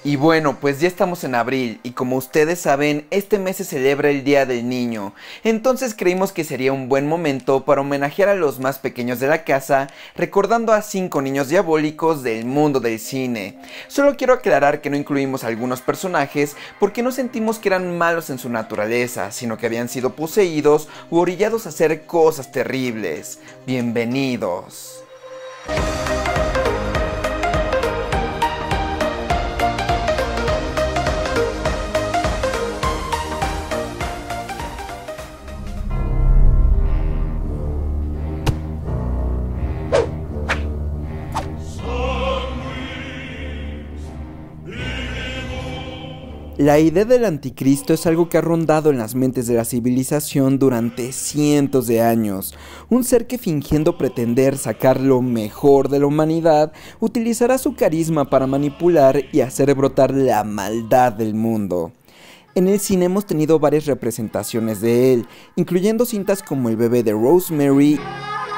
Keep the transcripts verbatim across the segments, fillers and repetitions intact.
Y bueno, pues ya estamos en abril y como ustedes saben, este mes se celebra el Día del Niño. Entonces creímos que sería un buen momento para homenajear a los más pequeños de la casa, recordando a cinco niños diabólicos del mundo del cine. Solo quiero aclarar que no incluimos a algunos personajes porque no sentimos que eran malos en su naturaleza, sino que habían sido poseídos u orillados a hacer cosas terribles. Bienvenidos. La idea del anticristo es algo que ha rondado en las mentes de la civilización durante cientos de años. Un ser que, fingiendo pretender sacar lo mejor de la humanidad, utilizará su carisma para manipular y hacer brotar la maldad del mundo. En el cine hemos tenido varias representaciones de él, incluyendo cintas como El bebé de Rosemary. What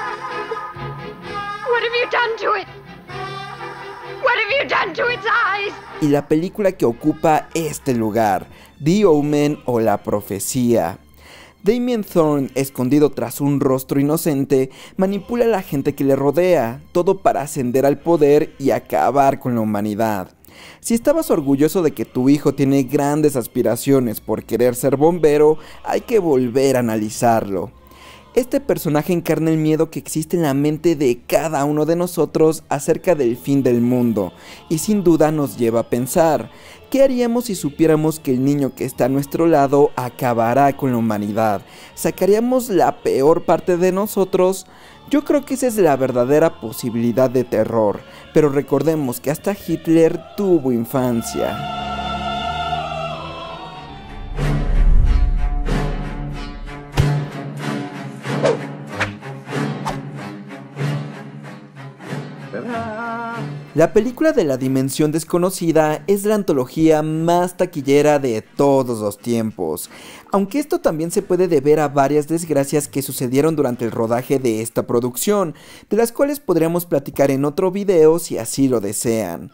have you done to it? What have you done to its eyes? Y la película que ocupa este lugar, The Omen o La Profecía. Damien Thorn, escondido tras un rostro inocente, manipula a la gente que le rodea, todo para ascender al poder y acabar con la humanidad. Si estabas orgulloso de que tu hijo tiene grandes aspiraciones por querer ser bombero, hay que volver a analizarlo. Este personaje encarna el miedo que existe en la mente de cada uno de nosotros acerca del fin del mundo, y sin duda nos lleva a pensar, ¿qué haríamos si supiéramos que el niño que está a nuestro lado acabará con la humanidad? ¿Sacaríamos la peor parte de nosotros? Yo creo que esa es la verdadera posibilidad de terror, pero recordemos que hasta Hitler tuvo infancia. La película de La Dimensión Desconocida es la antología más taquillera de todos los tiempos, aunque esto también se puede deber a varias desgracias que sucedieron durante el rodaje de esta producción, de las cuales podríamos platicar en otro video si así lo desean.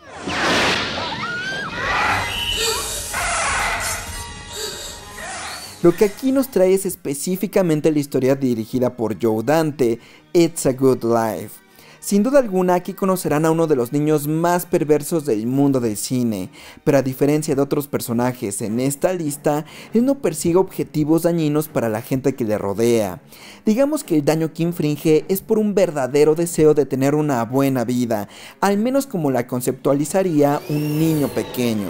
Lo que aquí nos trae es específicamente la historia dirigida por Joe Dante, It's a Good Life. Sin duda alguna aquí conocerán a uno de los niños más perversos del mundo del cine, pero a diferencia de otros personajes en esta lista, él no persigue objetivos dañinos para la gente que le rodea. Digamos que el daño que infringe es por un verdadero deseo de tener una buena vida, al menos como la conceptualizaría un niño pequeño.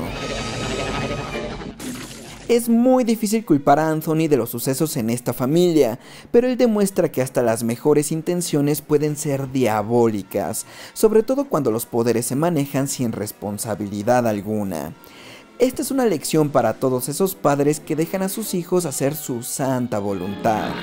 Es muy difícil culpar a Anthony de los sucesos en esta familia, pero él demuestra que hasta las mejores intenciones pueden ser diabólicas, sobre todo cuando los poderes se manejan sin responsabilidad alguna. Esta es una lección para todos esos padres que dejan a sus hijos hacer su santa voluntad.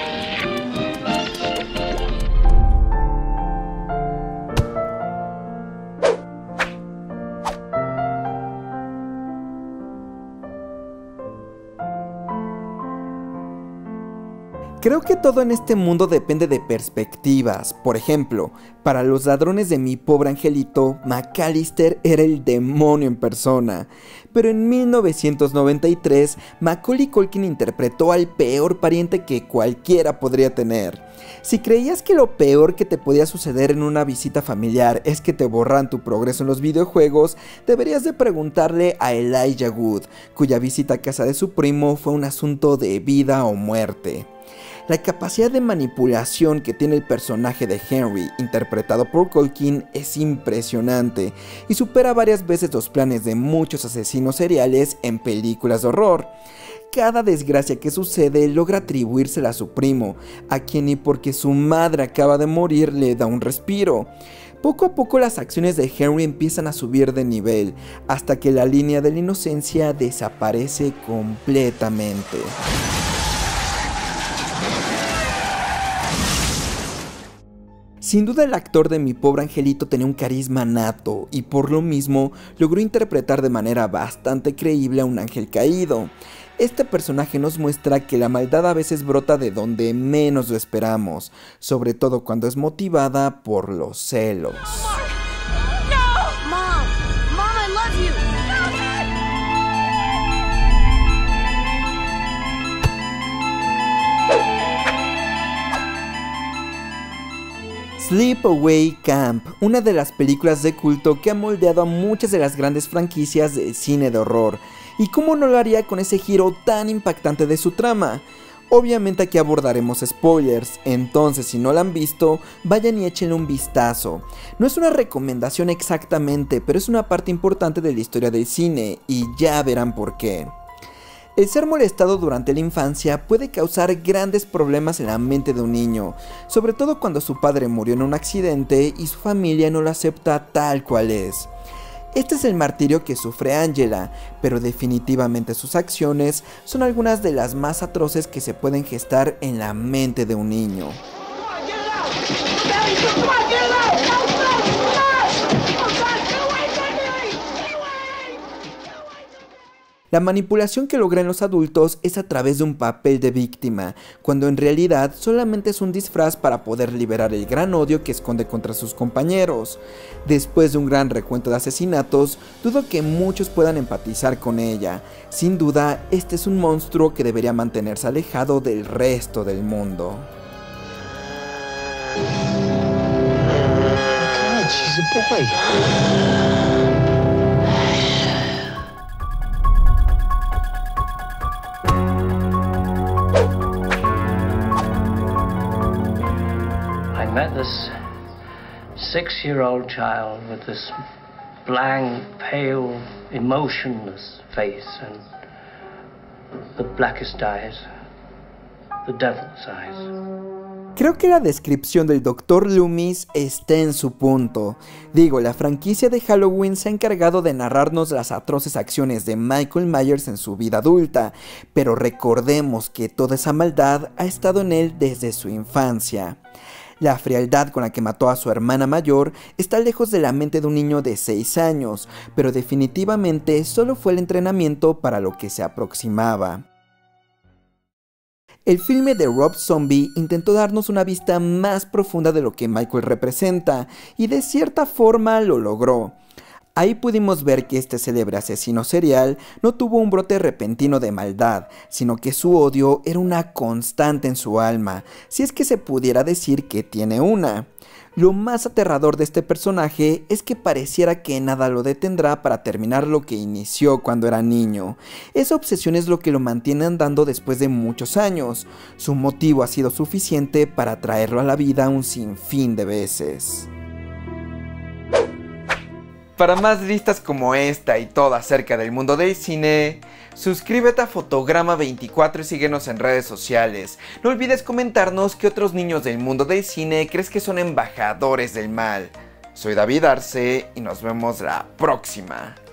Creo que todo en este mundo depende de perspectivas. Por ejemplo, para los ladrones de Mi Pobre Angelito, McAllister era el demonio en persona. Pero en mil novecientos noventa y tres, Macaulay Culkin interpretó al peor pariente que cualquiera podría tener. Si creías que lo peor que te podía suceder en una visita familiar es que te borran tu progreso en los videojuegos, deberías de preguntarle a Elijah Wood, cuya visita a casa de su primo fue un asunto de vida o muerte. La capacidad de manipulación que tiene el personaje de Henry, interpretado por Culkin, es impresionante y supera varias veces los planes de muchos asesinos seriales en películas de horror. Cada desgracia que sucede logra atribuírsela a su primo, a quien ni porque su madre acaba de morir le da un respiro. Poco a poco las acciones de Henry empiezan a subir de nivel, hasta que la línea de la inocencia desaparece completamente. Sin duda el actor de Mi Pobre Angelito tenía un carisma nato y por lo mismo logró interpretar de manera bastante creíble a un ángel caído. Este personaje nos muestra que la maldad a veces brota de donde menos lo esperamos, sobre todo cuando es motivada por los celos. No! Mom! Mom, I love you! Sleepaway Camp, una de las películas de culto que ha moldeado a muchas de las grandes franquicias de cine de horror. ¿Y cómo no lo haría con ese giro tan impactante de su trama? Obviamente aquí abordaremos spoilers, entonces si no la han visto, vayan y échenle un vistazo. No es una recomendación exactamente, pero es una parte importante de la historia del cine, y ya verán por qué. El ser molestado durante la infancia puede causar grandes problemas en la mente de un niño, sobre todo cuando su padre murió en un accidente y su familia no lo acepta tal cual es. Este es el martirio que sufre Angela, pero definitivamente sus acciones son algunas de las más atroces que se pueden gestar en la mente de un niño. La manipulación que logran los adultos es a través de un papel de víctima, cuando en realidad solamente es un disfraz para poder liberar el gran odio que esconde contra sus compañeros. Después de un gran recuento de asesinatos, dudo que muchos puedan empatizar con ella. Sin duda, este es un monstruo que debería mantenerse alejado del resto del mundo. God, she's a boy. I met this six-year-old child with this blank, pale, emotionless face and the blackest eyes, the devil's eyes. Creo que la descripción del doctor Loomis está en su punto. Digo, la franquicia de Halloween se ha encargado de narrarnos las atroces acciones de Michael Myers en su vida adulta, pero recordemos que toda esa maldad ha estado en él desde su infancia. La frialdad con la que mató a su hermana mayor está lejos de la mente de un niño de seis años, pero definitivamente solo fue el entrenamiento para lo que se aproximaba. El filme de Rob Zombie intentó darnos una vista más profunda de lo que Michael representa, y de cierta forma lo logró. Ahí pudimos ver que este célebre asesino serial no tuvo un brote repentino de maldad, sino que su odio era una constante en su alma, si es que se pudiera decir que tiene una. Lo más aterrador de este personaje es que pareciera que nada lo detendrá para terminar lo que inició cuando era niño. Esa obsesión es lo que lo mantiene andando después de muchos años. Su motivo ha sido suficiente para traerlo a la vida un sinfín de veces. Para más listas como esta y todo acerca del mundo del cine, suscríbete a Fotograma veinticuatro y síguenos en redes sociales. No olvides comentarnos qué otros niños del mundo del cine crees que son embajadores del mal. Soy David Arce y nos vemos la próxima.